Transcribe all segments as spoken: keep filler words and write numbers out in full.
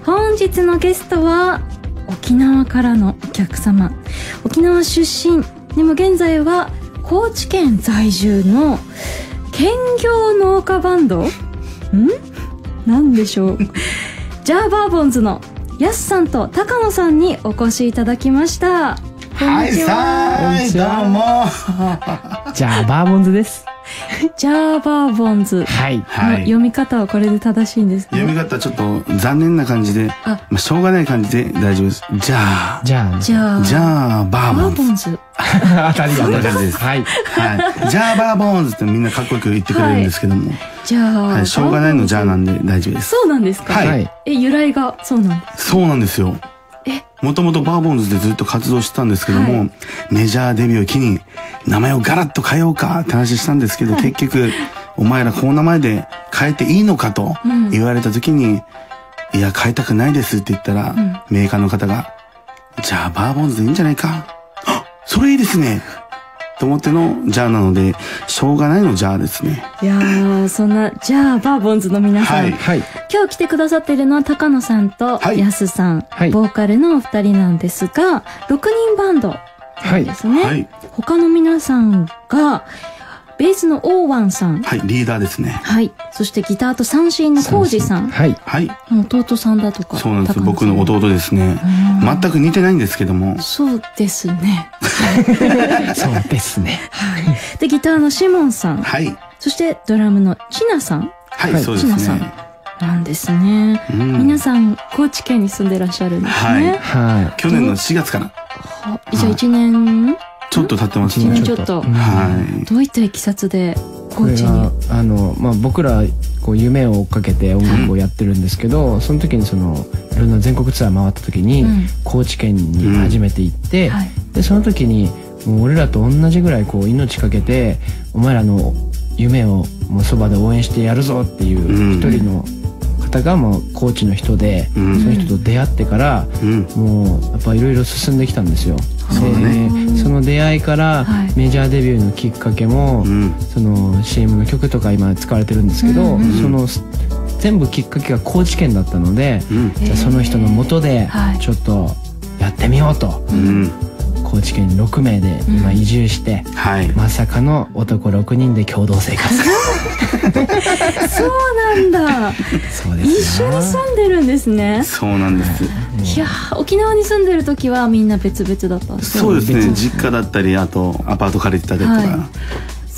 本日のゲストは沖縄からのお客様、沖縄出身でも現在は高知県在住の兼業農家バンドんなんでしょうジャーバーボンズのやすさんと高野さんにお越しいただきました。こんにちは。 はいさーい、どうもジャーバーボンズです。 ジャーバーボンズ、 はいの読み方はこれで正しいんですか、ね、 読み方ちょっと残念な感じで、 あ、 まあ、しょうがない感じで大丈夫です。じゃあじゃあじゃあじゃあバーボンズ当たりそんな感じです。 はい、 はい、じゃあバーボンズってみんなかっこよく言ってくれるんですけども、はい、 じゃあ、 はい、しょうがないのじゃあなんで大丈夫です。 そうなんですか。 はい、 え、由来がそうなんです。 そうなんですよ。もともとバーボンズでずっと活動してたんですけども、はい、メジャーデビューを機に名前をガラッと変えようかって話したんですけど、はい、結局お前らこの名前で変えていいのかと言われた時に、うん、いや変えたくないですって言ったら、うん、メーカーの方がじゃあバーボンズでいいんじゃないか、あ、それいいですねと思ってのジャーなので、しょうがないのジャーですね。 いやー、そんなジャーバーボンズの皆さん、はい、今日来てくださっているのは高野さんとやすさん、はい、ボーカルのお二人なんですが、ろくにんバンドなんですね、はい、他の皆さんがベースのオーワンさん、 はい、リーダーですね。 はい。そしてギターと三振のコウジさん、 はい、 はい、 弟さんだとか。 そうなんです。僕の弟ですね。全く似てないんですけども。 そうですね。 そうですね。 はい。でギターのシモンさん、 はい。 そしてドラムのチナさん、 はい、そうですね。 チナさんなんですね。皆さん高知県に住んでらっしゃるんですね。 はい。はい。去年のしがつから。 じゃあ一年。 ちょっと経ってますね。ちょっと。はい。どういったいきさつで高知に？ あのまあ僕らこう夢を追っかけて音楽をやってるんですけど、その時にそのいろんな全国ツアー回った時に高知県に初めて行って、でその時にもう俺らと同じぐらいこう命かけてお前らの夢をもうそばで応援してやるぞっていう一人の方がもう高知の人で、その人と出会ってからもうやっぱいろいろ進んできたんですよ。でその出会いからメジャーデビューのきっかけも、はい、その シーエム の曲とか今使われてるんですけど、うん、その全部きっかけが高知県だったので、うん、じゃあその人の下でちょっとやってみようと、うん、高知県ろくめいで今移住して、うんはい、まさかの男ろくにんで共同生活そうなんだ。 そうです一緒に住んでるんですね。 そうなんです。 いや、沖縄に住んでる時はみんな別々だったんですか？ そうですね。実家だったり、あとアパート借りてたりとか、はい、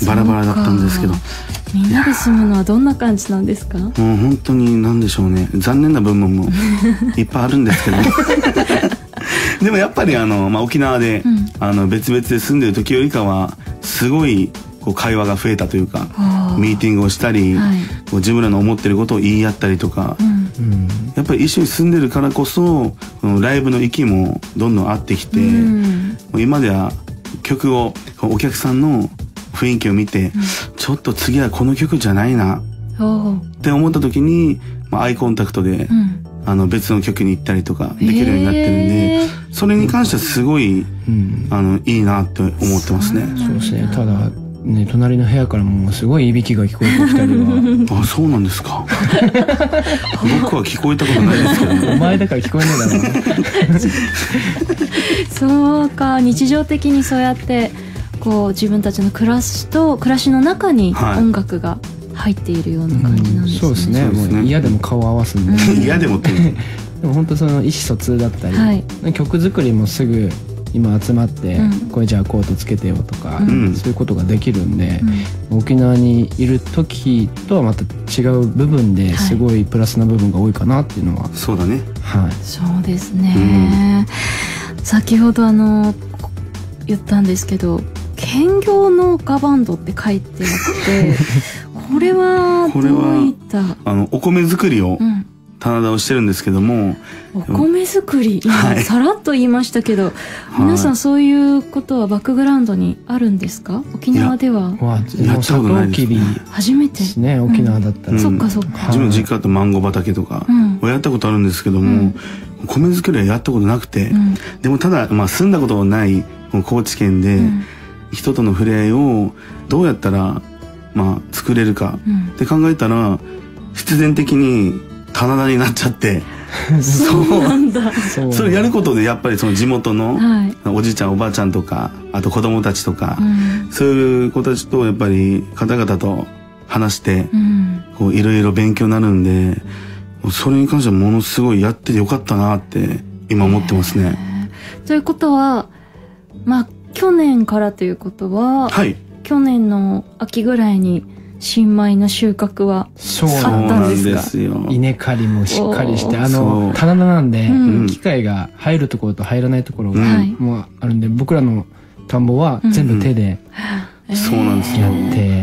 バラバラだったんですけど。 みんなで住むのはどんな感じなんですか？もう本当に何でしょうね。残念な部分もいっぱいあるんですけど。でもやっぱりあの、まあ、沖縄で、うん、あの別々で住んでる時よりかはすごいこう会話が増えたというか、ミーティングをしたり、はい、こう自分らの思ってることを言い合ったりとか、うん、やっぱり一緒に住んでるからこそこのライブの息もどんどん合ってきて、うん、今では曲をお客さんの雰囲気を見て、うん、ちょっと次はこの曲じゃないなって思った時に、まあ、アイコンタクトで、うん、あの別の曲に行ったりとかできるようになってるんで、それに関してはすごい、うん、あのいいなって思ってますね。 そうですね。ただね、隣の部屋からもうすごいいびきが聞こえてきたりは。 あ、そうなんですか。僕は聞こえたことないですけど、ね、 お前だから聞こえねえだろ。 そうか、日常的にそうやってこう自分たちの暮らしと暮らしの中に音楽が入っているような感じなんですね。 そうですね。もう嫌でも顔を合わすんで。 嫌でもって。 でも本当その意思疎通だったり、はい、曲作りもすぐ今集まって、うん、これじゃあコードつけてよとか、うん、そういうことができるんで、うん、沖縄にいる時とはまた違う部分ですごいプラスな部分が多いかなっていうのは、はい、 そうだね。 はい。 そうですね。うん、先ほどあの言ったんですけど、兼業農家バンドって書いてあってこれはどういったあのお米作りを、うん棚田をしてるんですけども、 お米作り、今、はい、さらっと言いましたけど、はい、皆さんそういうことはバックグラウンドにあるんですか？沖縄ではやったことないですね。 初めてですね、沖縄だったら、 うん、そっかそっか。 自分の実家だとマンゴー畑とかをやったことあるんですけども、うん、米作りはやったことなくて、うん、でもただ、まあ、住んだことのない高知県で、うん、人との触れ合いをどうやったら、まあ、作れるかって考えたら、必然的に棚田になっちゃってそうなんだ。 それやることでやっぱりその地元のおじいちゃんおばあちゃんとか、あと子供たちとか、うん、そういう子たちとやっぱり方々と話して、うん、こういろいろ勉強になるんで、それに関してはものすごいやっててよかったなって今思ってますね。 ということは、まあ去年からということは、はい、去年の秋ぐらいに新米の収穫はあったんですか？ そうなんですよ。 稲刈りもしっかりして、あの棚田なんで、うん、機械が入るところと入らないところが、うん、もうあるんで、僕らの田んぼは全部手で、 うん、そうなんですよ。 やって、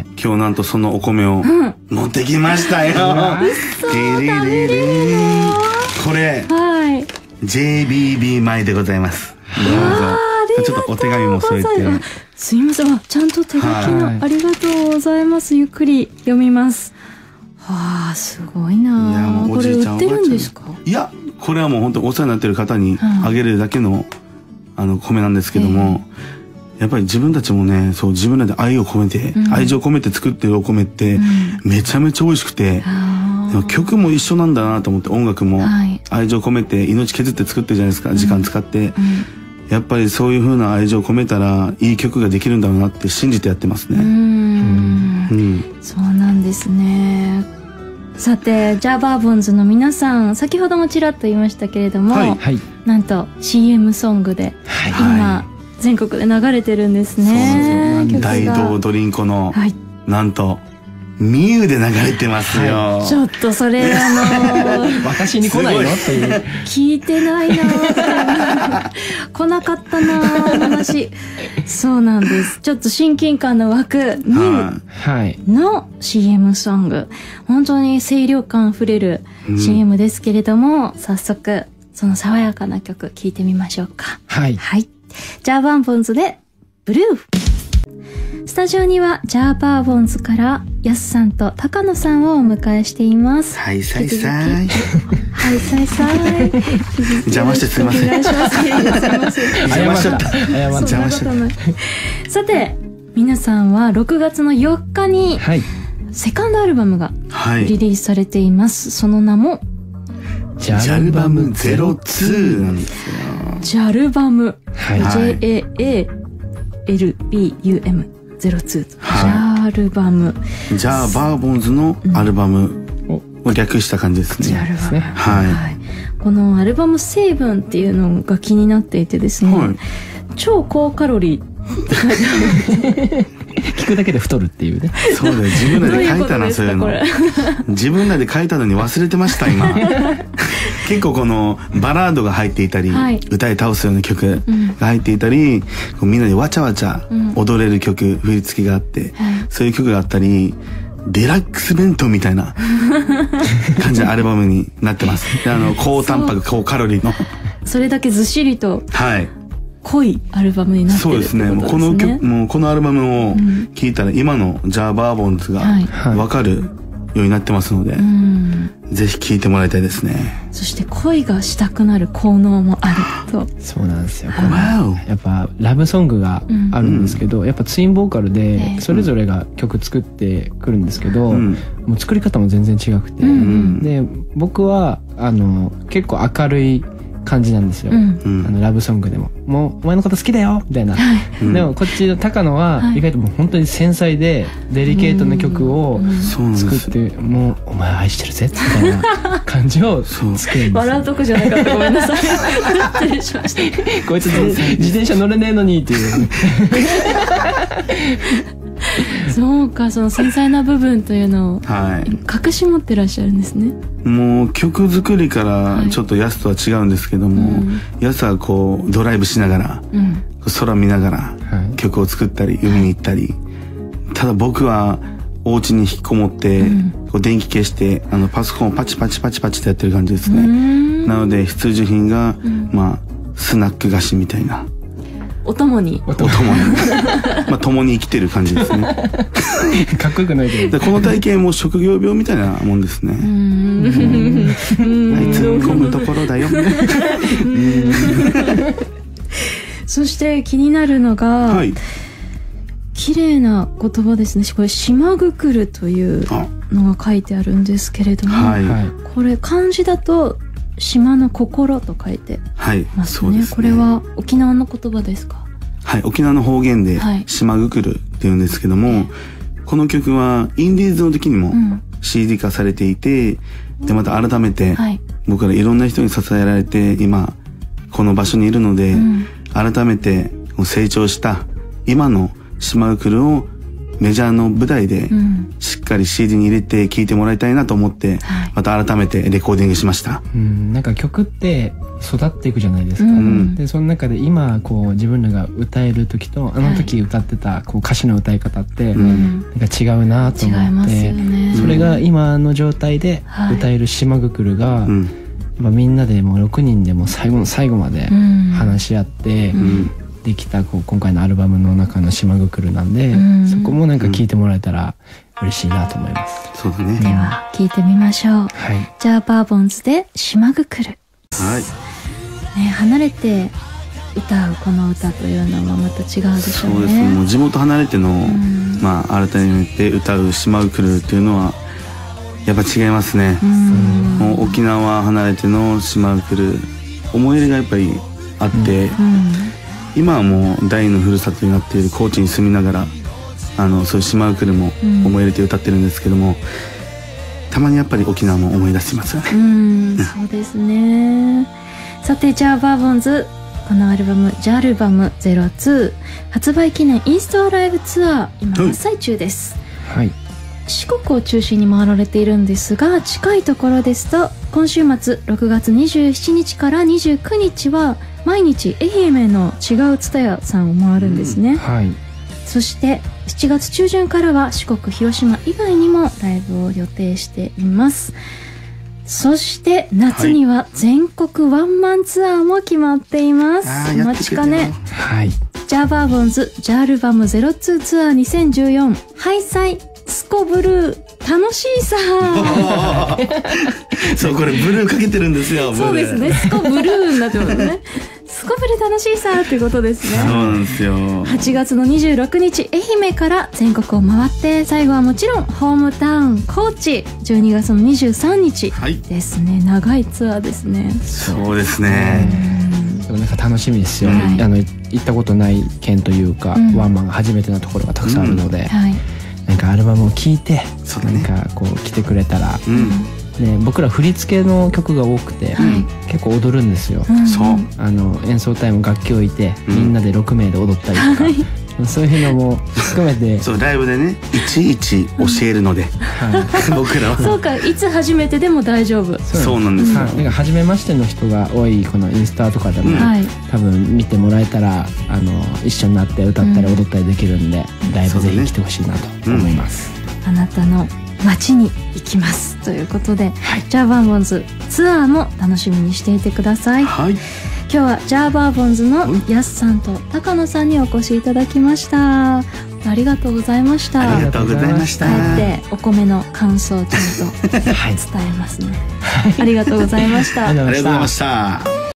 今日なんとそのお米を持ってきましたよ。 うん、 これ、 はい、 ジェイビービー 米でございます。どうぞ。ちょっとお手紙も添えて。 すいません、ちゃんと手書きの、ありがとうございます。ゆっくり読みます。はあ、すごいな。いや、もうおじいちゃん、これ売ってるんですか？ いや、これはもう本当お世話になってる方にあげるだけの、あの米なんですけども、やっぱり自分たちもね、そう自分らで愛を込めて、うん、愛情込めて作ってるお米ってめちゃめちゃ美味しくて、うん、曲も一緒なんだなと思って、音楽も愛情込めて命削って作ってるじゃないですか、時間使って。うんうん、やっぱりそういう風な愛情を込めたらいい曲ができるんだろうなって信じてやってますね。うん、 うん、そうなんですね。さて、ジャーバーボンズの皆さん、先ほどもちらっと言いましたけれども、はい、なんと シーエム ソングで今全国で流れてるんですね。 大道ドリンコの、はい、なんとミユで流れてますよ。 はい、ちょっとそれあのー、 私に来ないのっていう。 聞いてないなー来なかったなー話。そうなんです。ちょっと親近感の湧くミユの シーエム ソング。本当に清涼感あふれる シーエム ですけれども、うん、早速その爽やかな曲聴いてみましょうか。 はい。 はい。ジャーバーボンズでブルー。スタジオにはジャーバーボンズからヤスさんと高野さんをお迎えしています。 はいさいさい。 はいさいさい。 邪魔してすいません。お願いします。邪魔しちゃった。 邪魔しちゃった。さて、皆さんはろくがつのよっかにセカンドアルバムがリリースされています。その名もジャルバムゼロツーなんですよ。 ジャルバム、はい、ジェイエーエーエルビーユーエムゼロツー、はい、ジャルバム、 ジャーバーボンズのアルバムを略した感じですね。 ジャルバム、 はい、はい、 このアルバム成分っていうのが気になっていてですね、はい、超高カロリー聞くだけで太るっていうね。 そうだよ、自分らで書いたな、そういうの。自分らで書いたのに忘れてました今。結構このバラードが入っていたり、はい、歌い倒すような曲が入っていたり、うん、こうみんなでわちゃわちゃ踊れる曲、うん、振り付けがあって、はい、そういう曲があったり、デラックス弁当みたいな感じのアルバムになってます。で、あの高タンパク高カロリーのそれだけずっしりと、 はい、 濃いアルバムになってるってことですね。そうですね。もうこの曲、 もうこのアルバムを聴いたら今のジャーバーボンズがわかるようになってますので、はい、ぜひ聴いてもらいたいですね。 そして恋がしたくなる効能もあると。 そうなんですよ。このやっぱラブソングがあるんですけど、うん、やっぱツインボーカルでそれぞれが曲作ってくるんですけど、うん、もう作り方も全然違くて、うん、で僕はあの結構明るい感じなんですよ、うん、あのラブソングでももうお前のこと好きだよみたいな、うん、でもこっちの高野は意外ともう本当に繊細でデリケートな曲を作って、うん、もうお前愛してるぜみたいな感じを作るんですよ。 笑うとこじゃなかったごめんなさい失礼しましたこいつ自転車乗れねえのにっていうそうか、その繊細な部分というのを隠し持ってらっしゃるんですね。 もう曲作りからちょっとヤスとは違うんですけども、はい、ヤスはこうドライブしながら、うん、空見ながら曲を作ったり、はい、海に行ったり、ただ僕はお家に引きこもって、うん、こう電気消してあのパソコンをパチパチパチパチってやってる感じですね。なので必需品が、うん、まあスナック菓子みたいな、 お供にお供にまあ共に生きてる感じですねかっこよくないけど、 この体験も職業病みたいなもんですね。うーん、あいつ込むところだよそして気になるのが、はい、綺麗な言葉ですね。これ島ぐくるというのが書いてあるんですけれども、はい、これ漢字だと島の心と書いてますね。はい、そうですね。これは沖縄の言葉ですか？ はい、沖縄の方言で島ぐくるっていうんですけども、はい、この曲はインディーズの時にも シーディー 化されていて、うん、でまた改めて僕らいろんな人に支えられて今この場所にいるので、うん、改めて成長した今の島ぐくるをメジャーの舞台でしっかり シーディー に入れて聴いてもらいたいなと思って、はい、また改めてレコーディングしました。 うん、なんか曲って育っていくじゃないですか、うん、でその中で今こう自分らが歌える時とあの時歌ってたこう歌詞の歌い方ってなんか違うなと思って、うんね、それが今の状態で歌える島ぐくるが、はい、まあ、みんなでもうろくにんでも最後の最後まで話し合って、うんうんできたこう今回のアルバムの中の島ぐくるなんで、うん、そこもなんか聞いてもらえたら嬉しいなと思います。 そうだね。 では聞いてみましょう。はい、じゃあバーボンズで島ぐくる。 はい。 ね、離れて歌うこの歌というのはまた違うでしょうね。 そうですね。もう地元離れての、うん、まあ改めて歌う島ぐくるっていうのはやっぱ違いますね。うん、もう沖縄離れての島ぐくる思い入れがやっぱりあって。うんうん、今はもう第二のふるさとになっている高知に住みながらあのそういう島ぐくるも思い入れて歌ってるんですけども、うん、たまにやっぱり沖縄も思い出しますよね。 うんそうですね。さてじゃあバーボンズこのアルバムジャアルバムゼロツー発売記念インストアライブツアー今真っ最中です。はい、四国を中心に回られているんですが近いところですと今週末ろくがつにじゅうしちにちからにじゅうくにちは毎日愛媛の違う蔦屋さんを回るんですね、うんはい、そしてしちがつちゅうじゅんからは四国広島以外にもライブを予定しています。そして夏には全国ワンマンツアーも決まっています、はい、お待ちかね、はい、ジャーバーボンズジャアルバムゼロツーツアーにせんじゅうよんハイサイスコブルー楽しいさそうこれブルーかけてるんですよ。 そうですねスコブルーになってますねスコブルー楽しいさっていうことですね。 そうなんですよ。 はちがつのにじゅうろくにち愛媛から全国を回って最後はもちろんホームタウン高知じゅうにがつのにじゅうさんにちですね、はい、長いツアーですね。 そうですね。 でもなんか楽しみですよ、はい、あの行ったことない県というか、うん、ワンマンが初めてなところがたくさんあるので、うんはいなんかアルバムを聴いて、ね、なんかこう来てくれたら、うんね、僕ら振り付けの曲が多くて、はい、結構踊るんですよ、うん、そうあの演奏タイム楽器置いて、うん、みんなでろくめいで踊ったりとか、はい、そういうのも含めてそうライブでねいちいち教えるので、はい、僕らはそうかいつ初めてでも大丈夫。 そうなんですよ、はい、 なんか初めましての人が多いこのインスタとかでも、うん、多分見てもらえたらあの一緒になって歌ったり踊ったりできるんで、うん、ライブぜひ来てほしいなと思います、 うん、あなたの街に行きますということで、はい、ジャーバーボンズツアーも楽しみにしていてください、はい、今日はジャーバーボンズのやすさんと高野さんにお越しいただきました。ありがとうございました。 ありがとうございました。 帰ってお米の感想をちゃんと伝えますね、はい、ありがとうございましたありがとうございました。